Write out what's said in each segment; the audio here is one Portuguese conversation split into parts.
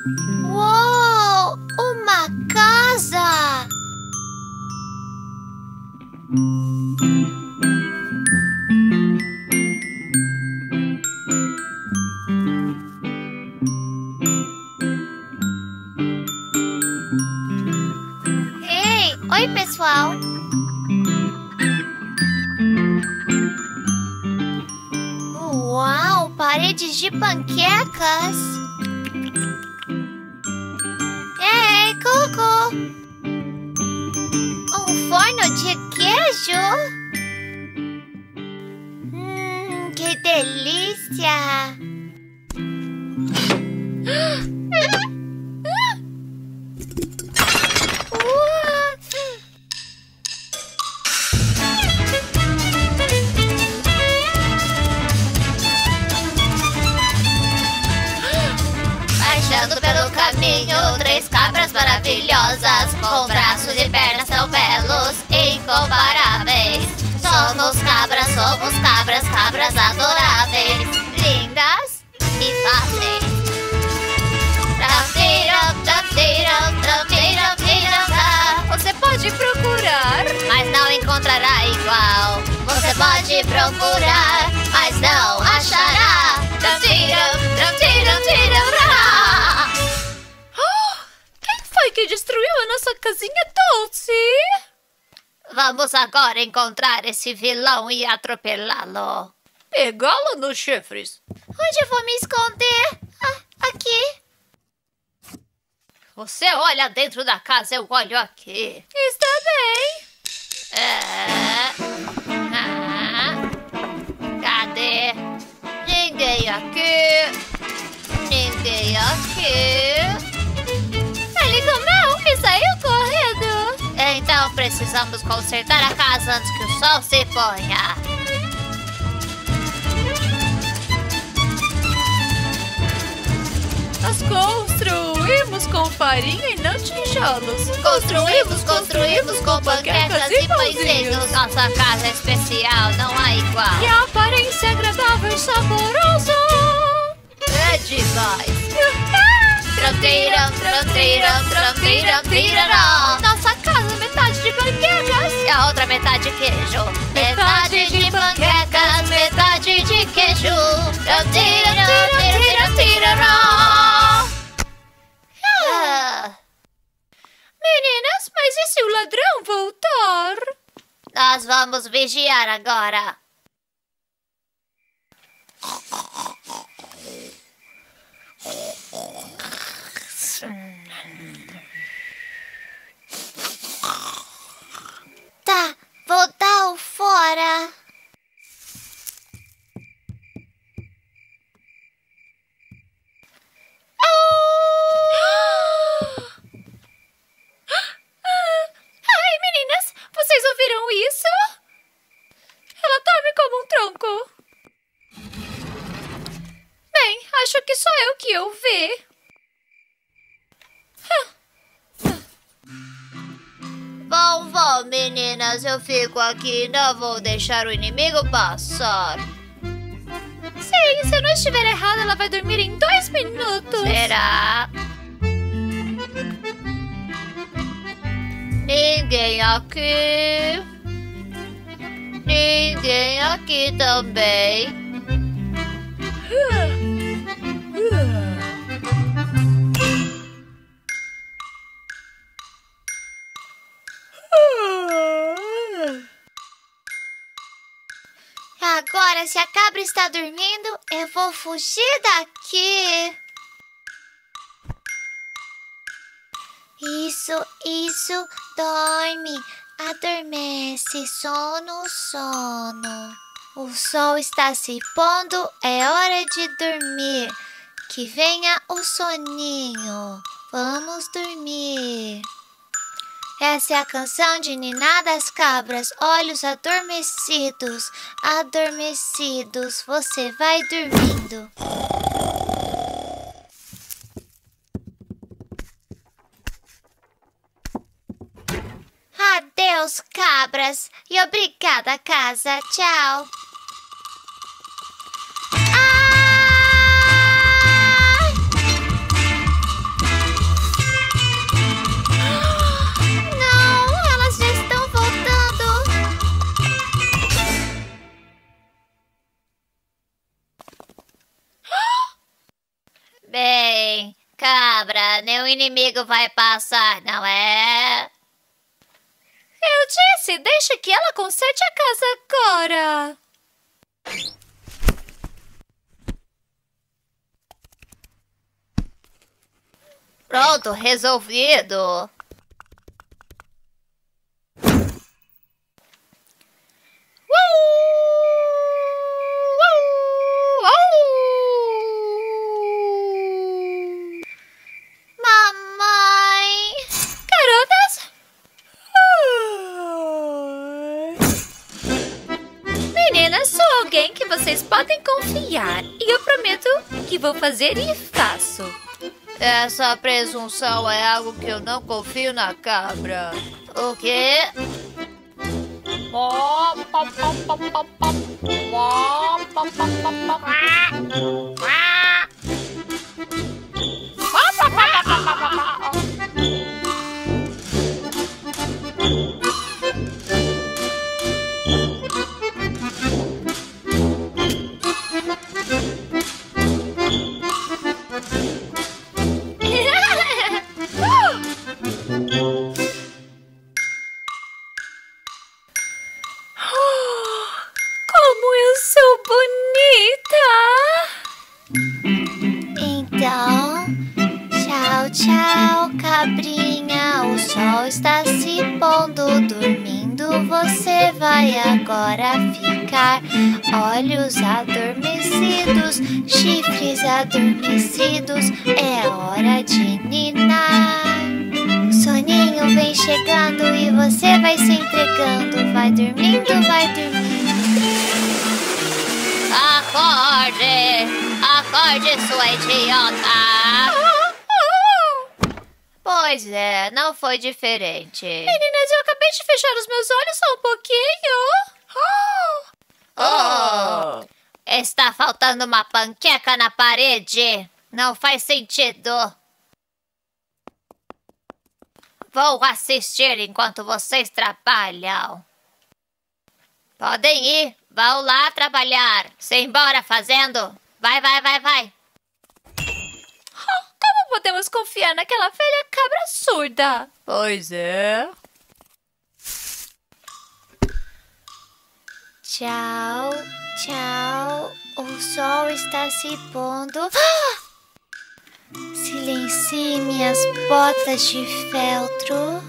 Uou! Uma casa! Ei! Oi, pessoal! Uau! Paredes de panquecas! Ei, Cucu! Um forno de queijo? Que delícia! Baixando pelo caminho, 3 cabras maravilhosas, com braços e pernas tão belos, incomparáveis. Somos cabras, cabras adoráveis, lindas e fáceis. Você pode procurar, mas não encontrará igual. Você pode procurar, mas não achará. Quem foi que destruiu a nossa casinha doce? Vamos agora encontrar esse vilão e atropelá-lo. Pegá-lo nos chifres. Onde eu vou me esconder? Aqui. Você olha dentro da casa, eu olho aqui. Está bem. Cadê? Ninguém aqui. Ninguém aqui. Ele comeu e saiu correndo. Então precisamos consertar a casa antes que o sol se ponha. Nós construímos com farinha e não tijolos. Construímos com panquecas e pãezinhos. Nossa casa é especial, não há igual. E a aparência é agradável e saborosa. É demais. Nossa casa, metade de panquecas e a outra metade de queijo. Metade de panquecas, metade de queijo. Meninas, mas e se o ladrão voltar? Nós vamos vigiar agora. Tá, vou dar o fora. Ai, meninas, vocês ouviram isso? Ela dorme como um tronco. Bem, acho que só eu que ouvi. Bom, meninas, eu fico aqui, não vou deixar o inimigo passar. Sim, se eu não estiver errada, ela vai dormir em 2 minutos. Será? Ninguém aqui. Ninguém aqui também. Agora, se a cabra está dormindo, eu vou fugir daqui. Isso, dorme, adormece, sono. O sol está se pondo, é hora de dormir. Que venha o soninho, vamos dormir. Essa é a canção de Niná das Cabras, olhos adormecidos, você vai dormindo. Adeus, cabras, e obrigada, casa, tchau. cabra, nenhum inimigo vai passar, não é? Eu disse, deixa que ela conserte a casa agora. Pronto, resolvido. Mamãe! Garotas? Meninas, sou alguém que vocês podem confiar. E eu prometo que vou fazer e faço. Essa presunção é algo que eu não confio na cabra. O quê? Como eu sou bonita! Então, tchau, tchau, cabrinha. O sol está se pondo, dormindo. Você vai agora ficar. Olhos adormecidos, chifres adormecidos. É hora de ninar. O soninho vem chegando e você vai se entregando. Vai dormindo, vai dormindo. Acorde! Acorde, sua idiota! Pois é, não foi diferente. Meninas, eu acabei de fechar os meus olhos só um pouquinho. Está faltando uma panqueca na parede. Não faz sentido. Vou assistir enquanto vocês trabalham. Podem ir. Vão lá trabalhar. Se embora fazendo. Vai, vai, vai, vai. Como podemos confiar naquela velha cabra surda? Pois é. Tchau, tchau. O sol está se pondo. Silencie minhas botas de feltro.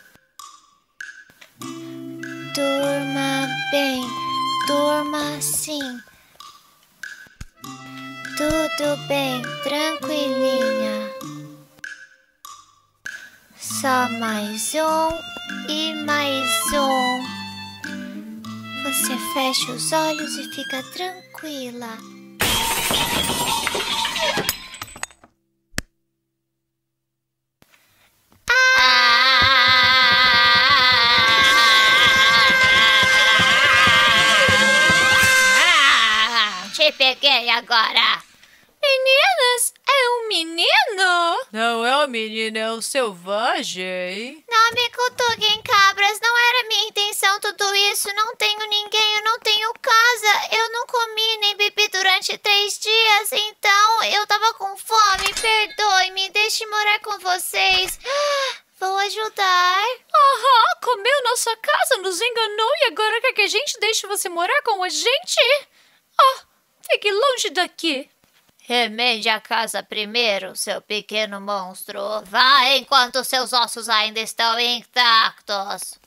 Durma bem, durma sim. Tudo bem, tranquilinha. Só mais um e mais um. Você fecha os olhos e fica tranquila. Te peguei agora. Meninas, é um menino? Não é o menino, é o selvagem. Não me cutuquem, cabras. Não era minha intenção tudo isso. Não tenho ninguém, eu não tenho casa. Eu não comi nem bebi durante 3 dias. Então, eu tava com fome. Perdoe-me, deixe morar com vocês. Vou ajudar. Comeu nossa casa, nos enganou e agora quer que a gente deixe você morar com a gente? Fique longe daqui. Remende a casa primeiro, seu pequeno monstro. Vá enquanto seus ossos ainda estão intactos.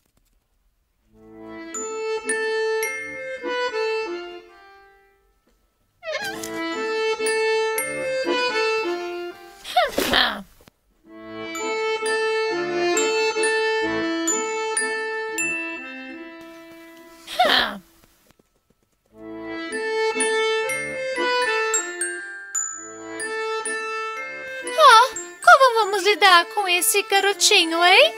Como vamos lidar com esse garotinho, hein?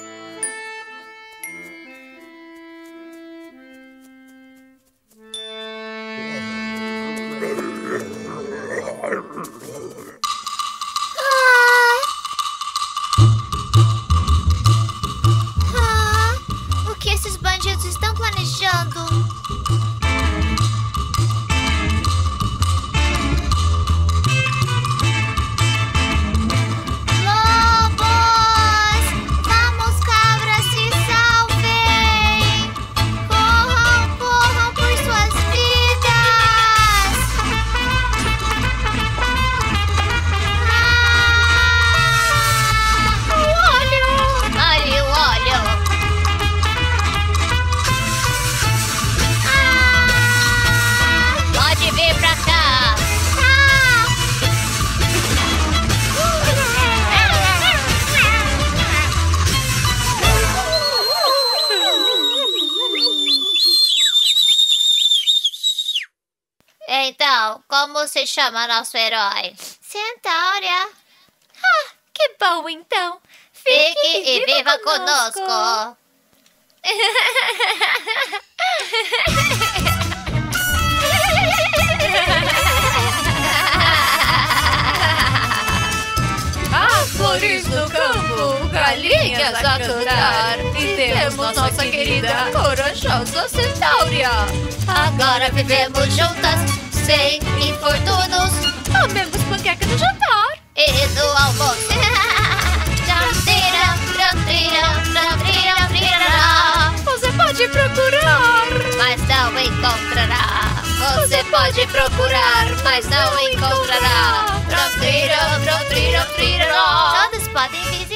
O que esses bandidos estão planejando? você chama nosso herói? Centauria. Ah, que bom então. Fique e viva conosco. Flores no campo, galinhas a cantar. E temos nossa querida corajosa Centauria. Agora vivemos juntas, sem infortúnios. Comemos panqueca no jantar. E no almoço. Você pode procurar, mas não encontrará. Você pode procurar, mas não encontrará. Todos podem visitar.